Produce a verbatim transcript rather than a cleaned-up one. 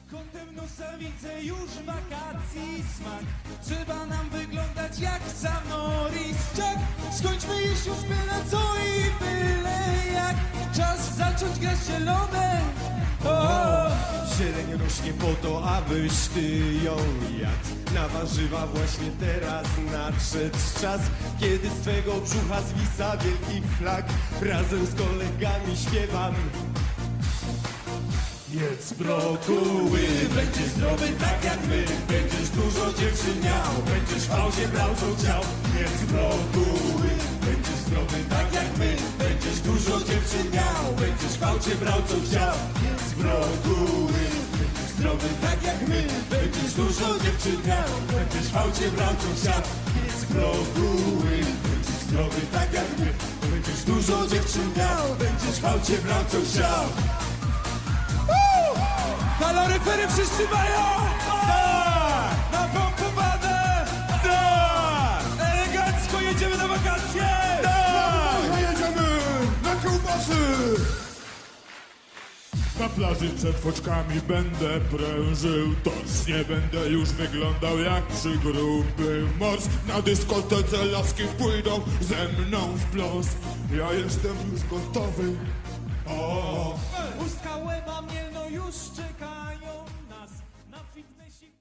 Kątem nosa widzę już wakacji smak. Trzeba nam wyglądać jak Samoris Jack. Skończmy iść już byle co i byle jak. Czas zacząć grać zielone. O! Zieleń rośnie po to, abyś ty ją jadł. Na warzywa właśnie teraz nadszedł czas, kiedy z twego brzucha zwisa wielki flag. Razem z kolegami śpiewam: jedz brokuły, będziesz zdrowy tak jak my. Będziesz dużo dziewczyn miał, będziesz w pauzie brał co chciał. Jedz brokuły, będziesz zdrowy tak jak my. Będziesz dużo dziewczyn miał, będziesz w pauzie brał co chciał. Jedz brokuły, będziesz zdrowy tak jak my. Będziesz dużo dziewczyn miał, będziesz w pauzie brał co chciał. Jedz brokuły, będziesz zdrowy tak jak my. Będziesz dużo dziewczyn miał, będziesz w pauzie brał co chciał. Kaloryfery wszyscy mają! Tak! Napompowane! Tak! Elegancko jedziemy na wakacje! Tak! Jedziemy na kiełbasy! Na plaży przed foczkami będę prężył tors. Nie będę już wyglądał jak przygruby mors. Na dyskotece laski pójdą ze mną w plos. Ja jestem już gotowy. O! Ustka łeba mielno już czekają nas na fitnessie.